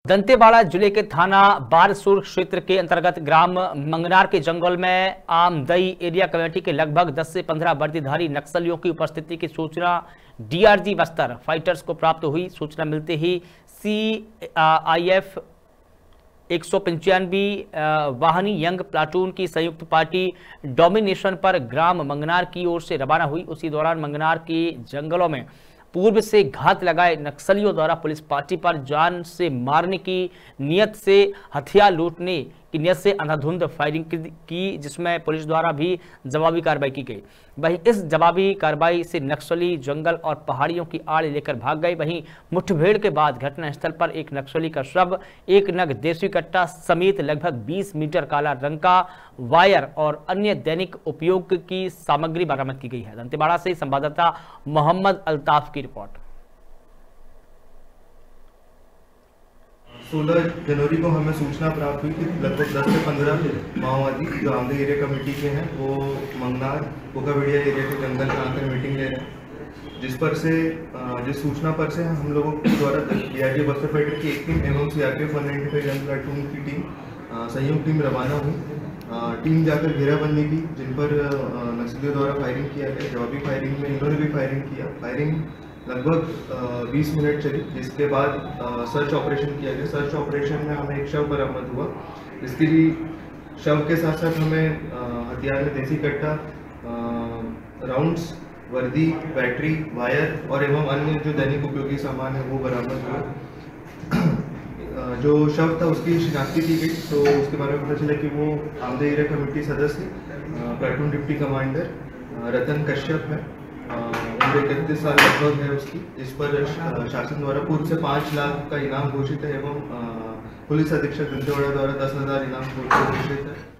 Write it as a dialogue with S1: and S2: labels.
S1: दंतेवाड़ा जिले के थाना बारसूर क्षेत्र के अंतर्गत ग्राम मंगनार के जंगल में आमदई एरिया कमेटी के लगभग 10 से 15 वर्दीधारी नक्सलियों की उपस्थिति की सूचना डीआरजी बस्तर फाइटर्स को प्राप्त हुई। सूचना मिलते ही CIF 195 वाहनी यंग प्लाटून की संयुक्त पार्टी डोमिनेशन पर ग्राम मंगनार की ओर से रवाना हुई। उसी दौरान मंगनार के जंगलों में पूर्व से घात लगाए नक्सलियों द्वारा पुलिस पार्टी पर जान से मारने की नियत से हथियार लूटने की नियत से अंधाधुंध फायरिंग की, जिसमें पुलिस द्वारा भी जवाबी कार्रवाई की गई। वहीं इस जवाबी कार्रवाई से नक्सली जंगल और पहाड़ियों की आड़ लेकर भाग गए। वहीं मुठभेड़ के बाद घटनास्थल पर एक नक्सली का शव, एक नग देसी कट्टा समेत लगभग 20 मीटर काला रंग का वायर और अन्य दैनिक उपयोग की सामग्री बरामद की गई है। दंतेवाड़ा से संवाददाता मोहम्मद अल्ताफ की रिपोर्ट।
S2: 16 जनवरी को हमें सूचना प्राप्त हुई कि लगभग 10 से 15 माओवादी जो आमदई एरिया कमेटी के हैं वो मंगनार कोकाबेड़िया एरिया के जंगल में आकर मीटिंग ले रहे हैं, जिस सूचना पर से हम लोगों के द्वारा डीआरजी बस्तर फाइटर की एक टीम एवं CRPF 195 यंग प्लाटून की टीम संयुक्त टीम रवाना हुई। टीम जाकर घेराबंदी की, जिन पर नक्सलियों द्वारा फायरिंग किया गया। जवाबी फायरिंग में इन्होंने भी फायरिंग किया। फायरिंग लगभग 20 मिनट चली, जिसके बाद सर्च ऑपरेशन किया गया। सर्च ऑपरेशन में हमें एक शव बरामद हुआ। इसके लिए शव के साथ साथ हमें हथियार में देसी कट्टा, राउंड्स, वर्दी, बैटरी, वायर और एवं अन्य जो दैनिक उपयोगी सामान है वो बरामद हुआ। जो शव था उसकी शिनाख्ती की गई, तो उसके बारे में पता चला कि वो आमदई एरिया कमेटी सदस्य platoon deputy commander Ratan Kashyap है। उम्र 31 साल लगभग है उसकी। इस पर शासन द्वारा पूर्व से 5 लाख का इनाम घोषित है एवं पुलिस अधीक्षक दंतेवाड़ा द्वारा 10,000 इनाम घोषित है।